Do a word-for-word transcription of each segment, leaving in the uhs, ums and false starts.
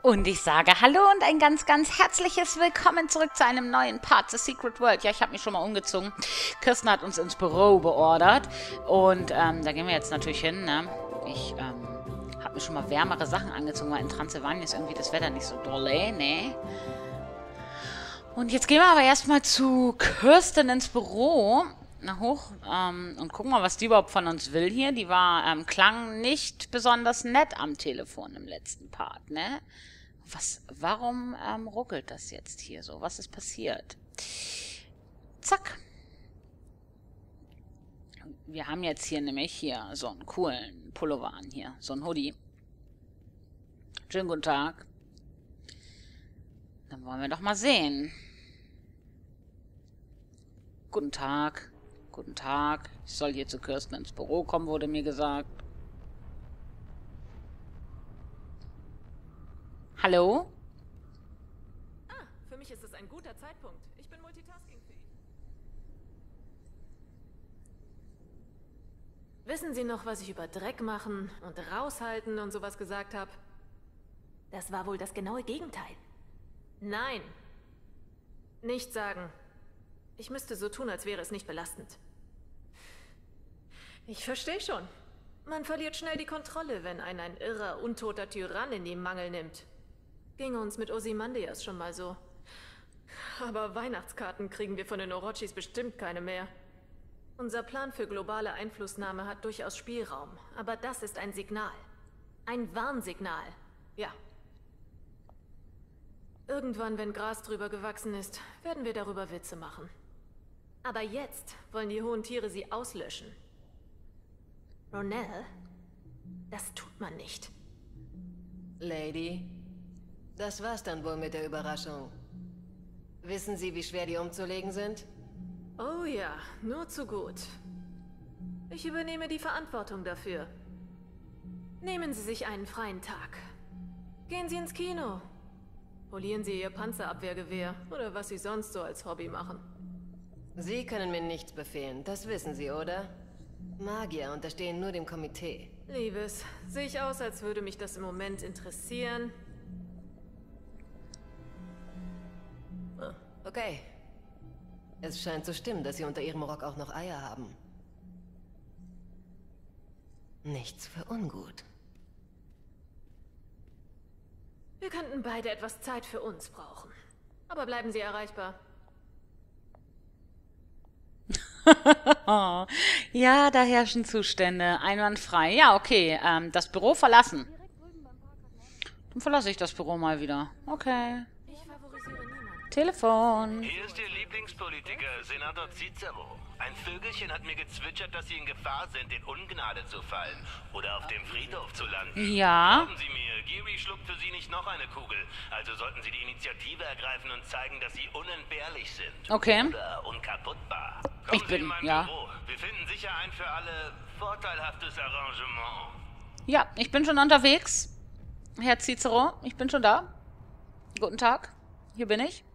Und ich sage Hallo und ein ganz, ganz herzliches Willkommen zurück zu einem neuen Part The Secret World. Ja, ich habe mich schon mal umgezogen. Kirsten hat uns ins Büro beordert. Und ähm, da gehen wir jetzt natürlich hin, ne? Ich ähm, habe mir schon mal wärmere Sachen angezogen, weil in Transsilvanien ist irgendwie das Wetter nicht so dolle, ne? Und jetzt gehen wir aber erstmal zu Kirsten ins Büro. Na hoch ähm, und gucken mal, was die überhaupt von uns will hier. Die war, ähm, klang nicht besonders nett am Telefon im letzten Part, ne? Was, warum ähm, ruckelt das jetzt hier so? Was ist passiert? Zack. Wir haben jetzt hier nämlich hier so einen coolen Pullover an hier. So ein Hoodie. Schönen guten Tag. Dann wollen wir doch mal sehen. Guten Tag. Guten Tag. Ich soll hier zu Kirsten ins Büro kommen, wurde mir gesagt. Hallo? Ah, für mich ist es ein guter Zeitpunkt. Ich bin multitaskingfähig. Wissen Sie noch, was ich über Dreck machen und raushalten und sowas gesagt habe? Das war wohl das genaue Gegenteil. Nein. Nicht sagen. Ich müsste so tun, als wäre es nicht belastend. Ich verstehe schon. Man verliert schnell die Kontrolle, wenn einen ein irrer, untoter Tyrann in die Mangel nimmt. Ging uns mit Ozymandias schon mal so. Aber Weihnachtskarten kriegen wir von den Orochis bestimmt keine mehr. Unser Plan für globale Einflussnahme hat durchaus Spielraum, aber das ist ein Signal. Ein Warnsignal. Ja. Irgendwann, wenn Gras drüber gewachsen ist, werden wir darüber Witze machen. Aber jetzt wollen die hohen Tiere sie auslöschen. Ronell? Das tut man nicht. Lady, das war's dann wohl mit der Überraschung. Wissen Sie, wie schwer die umzulegen sind? Oh ja, nur zu gut. Ich übernehme die Verantwortung dafür. Nehmen Sie sich einen freien Tag. Gehen Sie ins Kino. Polieren Sie Ihr Panzerabwehrgewehr oder was Sie sonst so als Hobby machen. Sie können mir nichts befehlen, das wissen Sie, oder? Magier unterstehen nur dem Komitee. Liebes, sehe ich aus, als würde mich das im Moment interessieren? Ah, okay. Es scheint zu stimmen, dass Sie unter Ihrem Rock auch noch Eier haben. Nichts für ungut. Wir könnten beide etwas Zeit für uns brauchen. Aber bleiben Sie erreichbar. Ja, da herrschen Zustände. Einwandfrei. Ja, okay. Ähm, das Büro verlassen. Dann verlasse ich das Büro mal wieder. Okay. Ich favorisiere niemanden. Telefon. Hier ist Ihr Lieblingspolitiker, Senator Cicero. Ein Vögelchen hat mir gezwitschert, dass Sie in Gefahr sind, in Ungnade zu fallen oder auf dem Friedhof zu landen. Ja. Glauben Sie mir, Geary schluckt für Sie nicht noch eine Kugel. Also sollten Sie die Initiative ergreifen und zeigen, dass Sie unentbehrlich sind. Okay. Oder unkaputtbar. Kommen Ich Sie in bin, mein ja. Büro. Wir finden sicher ein für alle vorteilhaftes Arrangement. Ja, ich bin schon unterwegs. Herr Cicero, ich bin schon da. Guten Tag. Hier bin ich.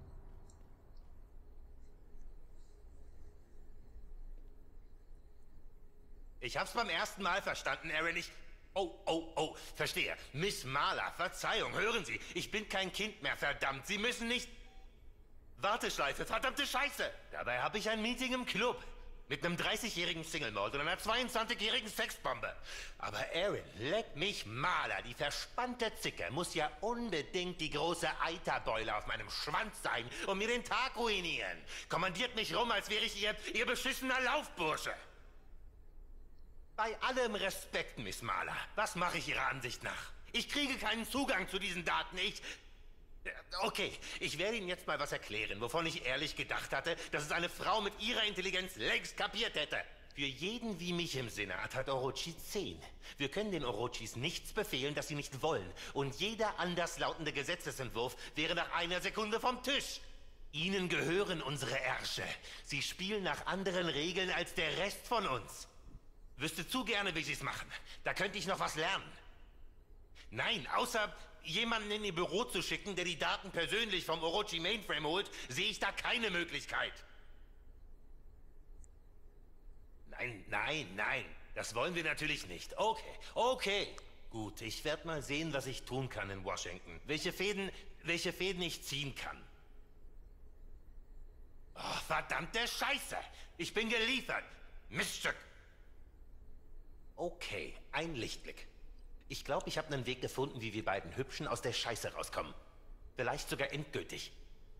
Ich hab's beim ersten Mal verstanden, Aaron. Ich... Oh, oh, oh, verstehe. Miss Marla, Verzeihung, hören Sie. Ich bin kein Kind mehr, verdammt. Sie müssen nicht... Warteschleife, verdammte Scheiße. Dabei habe ich ein Meeting im Club. Mit einem dreißigjährigen Single-Mord und einer zweiundzwanzigjährigen Sexbombe. Aber Aaron, leck mich Marla, die verspannte Zicke muss ja unbedingt die große Eiterbeule auf meinem Schwanz sein und mir den Tag ruinieren. Kommandiert mich rum, als wäre ich ihr, ihr beschissener Laufbursche. Bei allem Respekt, Miss Marla, was mache ich Ihrer Ansicht nach? Ich kriege keinen Zugang zu diesen Daten, ich... Okay, ich werde Ihnen jetzt mal was erklären, wovon ich ehrlich gedacht hatte, dass es eine Frau mit ihrer Intelligenz längst kapiert hätte. Für jeden wie mich im Senat hat Orochi zehn. Wir können den Orochis nichts befehlen, das sie nicht wollen. Und jeder anderslautende Gesetzesentwurf wäre nach einer Sekunde vom Tisch. Ihnen gehören unsere Ärsche. Sie spielen nach anderen Regeln als der Rest von uns. Wüsste zu gerne, wie Sie es machen. Da könnte ich noch was lernen. Nein, außer jemanden in Ihr Büro zu schicken, der die Daten persönlich vom Orochi Mainframe holt, sehe ich da keine Möglichkeit. Nein, nein, nein. Das wollen wir natürlich nicht. Okay, okay. Gut, ich werde mal sehen, was ich tun kann in Washington. Welche Fäden, welche Fäden ich ziehen kann. Oh, verdammte Scheiße! Ich bin geliefert! Miststück! Okay, ein Lichtblick. Ich glaube, ich habe einen Weg gefunden, wie wir beiden Hübschen aus der Scheiße rauskommen. Vielleicht sogar endgültig.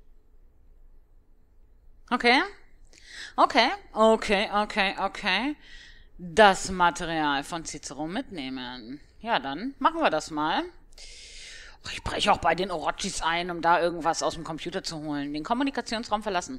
Okay. Okay, okay, okay, okay. Das Material von Cicero mitnehmen. Ja, dann machen wir das mal. Ich breche auch bei den Orochis ein, um da irgendwas aus dem Computer zu holen. Den Kommunikationsraum verlassen.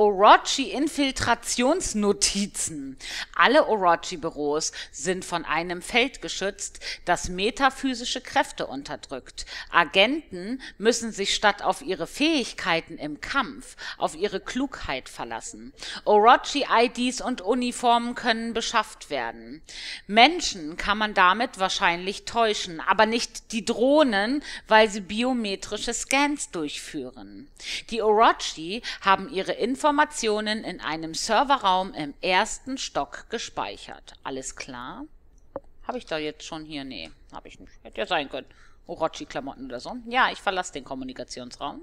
Orochi-Infiltrationsnotizen. Alle Orochi-Büros sind von einem Feld geschützt, das metaphysische Kräfte unterdrückt. Agenten müssen sich statt auf ihre Fähigkeiten im Kampf auf ihre Klugheit verlassen. Orochi-I Ds und Uniformen können beschafft werden. Menschen kann man damit wahrscheinlich täuschen, aber nicht die Drohnen, weil sie biometrische Scans durchführen. Die Orochi haben ihre Informationen in einem Serverraum im ersten Stock gespeichert. Alles klar? Habe ich da jetzt schon hier? Nee, habe ich nicht. Hätte ja sein können. Orochi-Klamotten oder so. Ja, ich verlasse den Kommunikationsraum.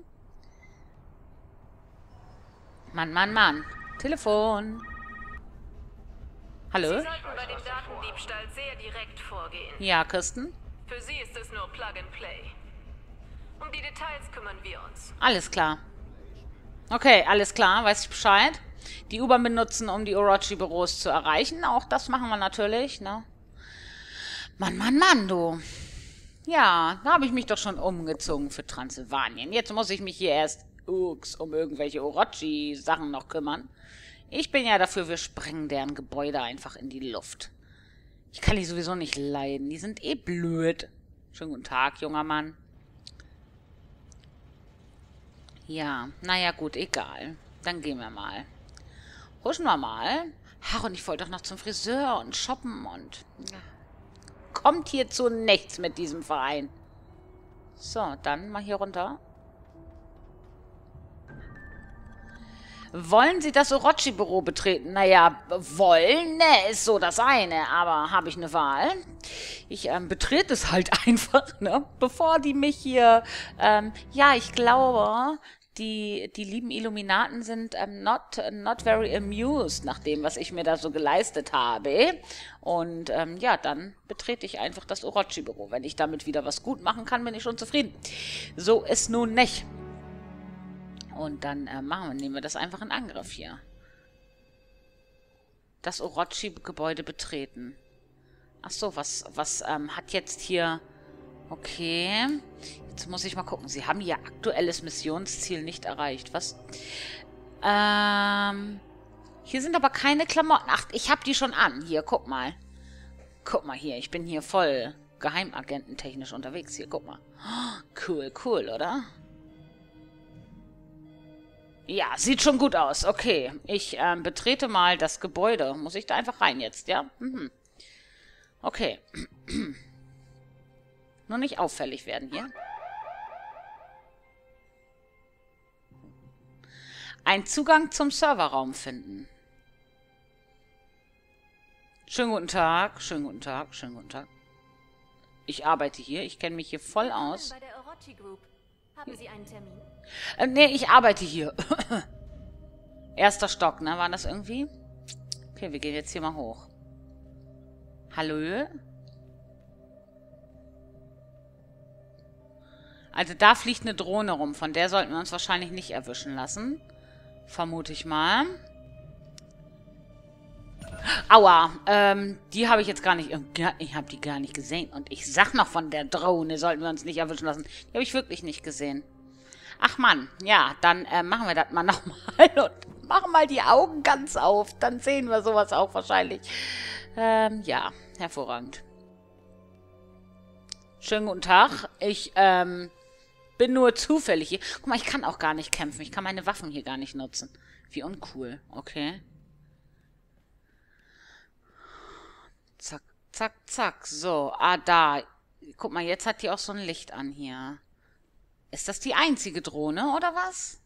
Mann, Mann, Mann. Telefon. Hallo? Sie sollten bei dem Datendiebstahl sehr direkt vorgehen. Ja, Kirsten? Für Sie ist es nur Plug and Play. Um die Details kümmern wir uns. Alles klar. Okay, alles klar, weiß ich Bescheid. Die U-Bahn benutzen, um die Orochi-Büros zu erreichen. Auch das machen wir natürlich, ne? Mann, Mann, Mann, du. Ja, da habe ich mich doch schon umgezogen für Transsilvanien. Jetzt muss ich mich hier erst ups, um irgendwelche Orochi-Sachen noch kümmern. Ich bin ja dafür, wir sprengen deren Gebäude einfach in die Luft. Ich kann die sowieso nicht leiden. Die sind eh blöd. Schönen guten Tag, junger Mann. Ja, naja, gut, egal. Dann gehen wir mal. Huschen wir mal. Ach, und ich wollte doch noch zum Friseur und shoppen und... Ja. Kommt hier zu nichts mit diesem Verein. So, dann mal hier runter. Wollen Sie das Orochi-Büro betreten? Naja, wollen, ne, ist so das eine. Aber habe ich eine Wahl? Ich ähm, betrete es halt einfach, ne? Bevor die mich hier... Ähm, ja, ich glaube, die, die lieben Illuminaten sind ähm, not, not very amused nach dem, was ich mir da so geleistet habe. Und ähm, ja, dann betrete ich einfach das Orochi-Büro. Wenn ich damit wieder was gut machen kann, bin ich schon zufrieden. So ist nun nicht. Und dann äh, machen wir, nehmen wir das einfach in Angriff hier. Das Orochi-Gebäude betreten. Ach so, was, was ähm, hat jetzt hier... Okay. Jetzt muss ich mal gucken. Sie haben ihr aktuelles Missionsziel nicht erreicht. Was? Ähm... Hier sind aber keine Klamotten. Ach, ich habe die schon an. Hier, guck mal. Guck mal hier. Ich bin hier voll geheimagententechnisch unterwegs. Hier, guck mal. Oh, cool, cool, oder? Ja, sieht schon gut aus. Okay, ich ähm, betrete mal das Gebäude. Muss ich da einfach rein jetzt, ja? Mhm. Okay. Nur nicht auffällig werden hier. Ein Zugang zum Serverraum finden. Schönen guten Tag, schönen guten Tag, schönen guten Tag. Ich arbeite hier, ich kenne mich hier voll aus. Bei der Orochi Group. Haben Sie einen Termin? Äh, nee, ich arbeite hier. Erster Stock, ne? War das irgendwie? Okay, wir gehen jetzt hier mal hoch. Hallo? Also da fliegt eine Drohne rum. Von der sollten wir uns wahrscheinlich nicht erwischen lassen. Vermute ich mal. Aua, ähm, die habe ich jetzt gar nicht... Ich habe die gar nicht gesehen. Und ich sag noch von der Drohne, sollten wir uns nicht erwischen lassen. Die habe ich wirklich nicht gesehen. Ach Mann, ja, dann äh, machen wir das mal nochmal und machen mal die Augen ganz auf. Dann sehen wir sowas auch wahrscheinlich. Ähm, ja, hervorragend. Schönen guten Tag. Ich, ähm, bin nur zufällig hier. Guck mal, ich kann auch gar nicht kämpfen. Ich kann meine Waffen hier gar nicht nutzen. Wie uncool. Okay. Zack, zack, zack. So, ah, da. Guck mal, jetzt hat die auch so ein Licht an hier. Ist das die einzige Drohne, oder was?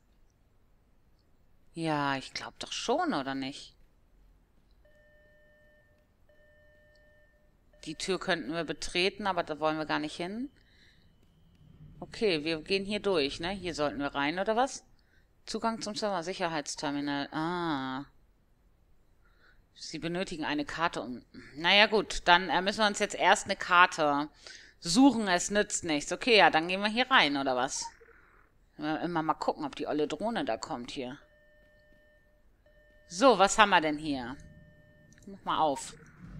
Ja, ich glaube doch schon, oder nicht? Die Tür könnten wir betreten, aber da wollen wir gar nicht hin. Okay, wir gehen hier durch, ne? Hier sollten wir rein, oder was? Zugang zum Server-Sicherheitsterminal. Ah. Sie benötigen eine Karte. Um naja gut, dann äh, müssen wir uns jetzt erst eine Karte suchen. Es nützt nichts. Okay, ja, dann gehen wir hier rein, oder was? Immer mal gucken, ob die olle Drohne da kommt hier. So, was haben wir denn hier? Mach mal auf.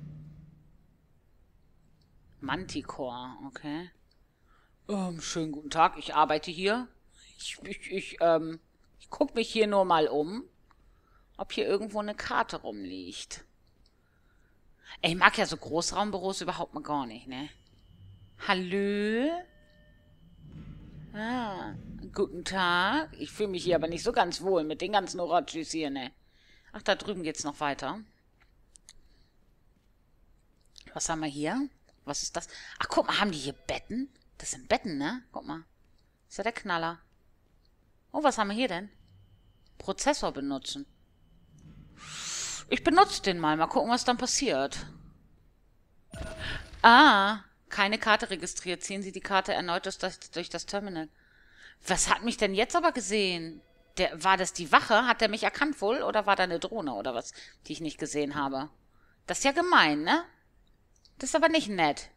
Manticore, okay. Ähm, schönen guten Tag, ich arbeite hier. Ich, ich, ich, ähm, ich gucke mich hier nur mal um, ob hier irgendwo eine Karte rumliegt. Ey, ich mag ja so Großraumbüros überhaupt mal gar nicht, ne? Hallo? Ah, guten Tag. Ich fühle mich hier aber nicht so ganz wohl mit den ganzen Orotschis hier, ne? Ach, da drüben geht's noch weiter. Was haben wir hier? Was ist das? Ach, guck mal, haben die hier Betten? Das sind Betten, ne? Guck mal. Das ist ja der Knaller. Oh, was haben wir hier denn? Prozessor benutzen. Ich benutze den mal. Mal gucken, was dann passiert. Ah, keine Karte registriert. Ziehen Sie die Karte erneut durch das, durch das Terminal. Was hat mich denn jetzt aber gesehen? Der, war das die Wache? Hat der mich erkannt wohl? Oder war da eine Drohne oder was, die ich nicht gesehen habe? Das ist ja gemein, ne? Das ist aber nicht nett.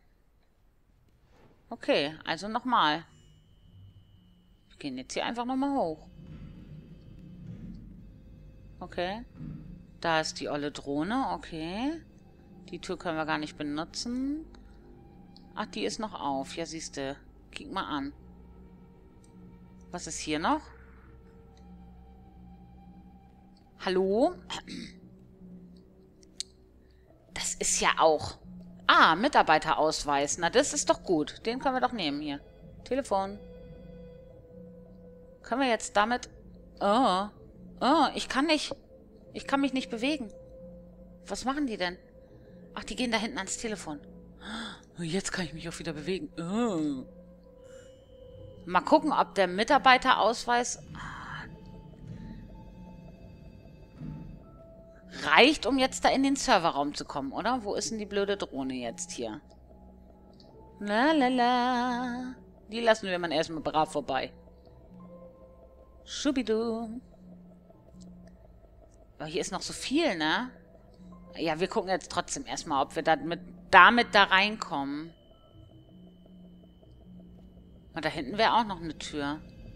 Okay, also nochmal. Wir gehen jetzt hier einfach nochmal hoch. Okay. Da ist die olle Drohne, okay. Die Tür können wir gar nicht benutzen. Ach, die ist noch auf. Ja, siehste. Kick mal an. Was ist hier noch? Hallo? Das ist ja auch... Ah, Mitarbeiterausweis. Na, das ist doch gut. Den können wir doch nehmen hier. Telefon. Können wir jetzt damit... Oh. Oh, ich kann nicht... Ich kann mich nicht bewegen. Was machen die denn? Ach, die gehen da hinten ans Telefon. Jetzt kann ich mich auch wieder bewegen. Oh. Mal gucken, ob der Mitarbeiterausweis reicht, um jetzt da in den Serverraum zu kommen, oder? Wo ist denn die blöde Drohne jetzt hier? Lalala. Die lassen wir mal erstmal brav vorbei. Schubidu. Aber hier ist noch so viel, ne? Ja, wir gucken jetzt trotzdem erstmal, ob wir damit, damit da reinkommen. Und da hinten wäre auch noch eine Tür.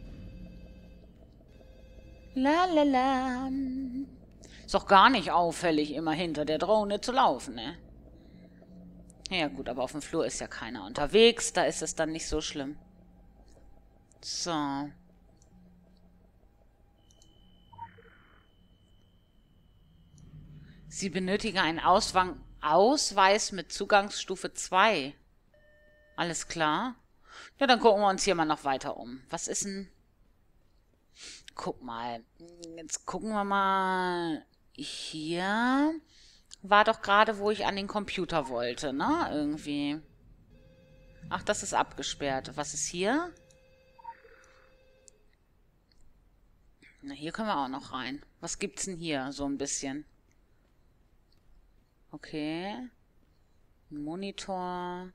Lalala. Ist doch gar nicht auffällig, immer hinter der Drohne zu laufen, ne? Ja gut, aber auf dem Flur ist ja keiner unterwegs. Da ist es dann nicht so schlimm. So. Sie benötigen einen Auswang Ausweis mit Zugangsstufe zwei. Alles klar. Ja, dann gucken wir uns hier mal noch weiter um. Was ist denn... Guck mal. Jetzt gucken wir mal... Hier war doch gerade, wo ich an den Computer wollte, ne? Irgendwie. Ach, das ist abgesperrt. Was ist hier? Na, hier können wir auch noch rein. Was gibt's denn hier? So ein bisschen. Okay. Monitor.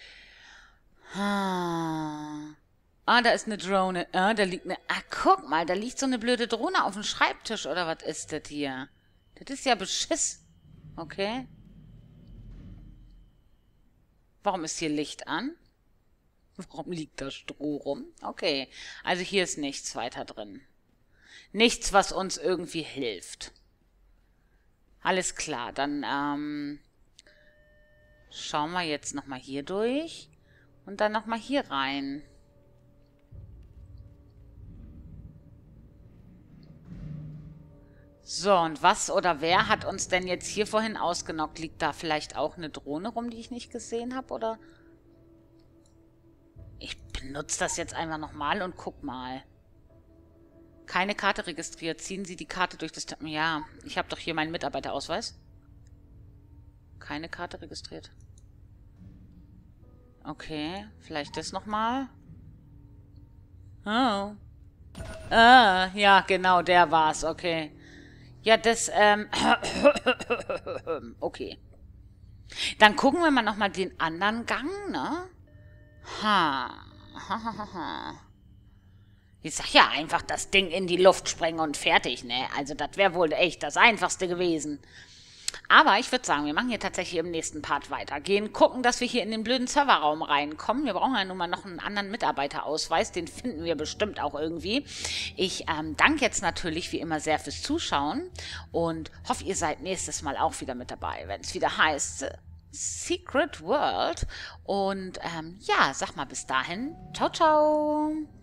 Ah. Ah, da ist eine Drohne. Ah, da liegt eine... Ah, guck mal, da liegt so eine blöde Drohne auf dem Schreibtisch. Oder was ist das hier? Das ist ja Beschiss. Okay. Warum ist hier Licht an? Warum liegt da Stroh rum? Okay. Also hier ist nichts weiter drin. Nichts, was uns irgendwie hilft. Alles klar, dann ähm, schauen wir jetzt nochmal hier durch und dann nochmal hier rein. So, und was oder wer hat uns denn jetzt hier vorhin ausgenockt? Liegt da vielleicht auch eine Drohne rum, die ich nicht gesehen habe, oder? Ich benutze das jetzt einfach nochmal und guck mal. Keine Karte registriert. Ziehen Sie die Karte durch das... Ja, ich habe doch hier meinen Mitarbeiterausweis. Keine Karte registriert. Okay, vielleicht das nochmal. Oh. Ah, ja, genau, der war's. Okay. Ja, das, ähm... okay. Dann gucken wir mal nochmal den anderen Gang, ne? Ha. Ha, ha, ha, ha. Ich sag ja einfach, das Ding in die Luft sprengen und fertig, ne? Also das wäre wohl echt das Einfachste gewesen. Aber ich würde sagen, wir machen hier tatsächlich im nächsten Part weitergehen. Gucken, dass wir hier in den blöden Serverraum reinkommen. Wir brauchen ja nun mal noch einen anderen Mitarbeiterausweis. Den finden wir bestimmt auch irgendwie. Ich ähm, danke jetzt natürlich wie immer sehr fürs Zuschauen und hoffe, ihr seid nächstes Mal auch wieder mit dabei, wenn es wieder heißt Secret World. Und ähm, ja, sag mal bis dahin. Ciao, ciao.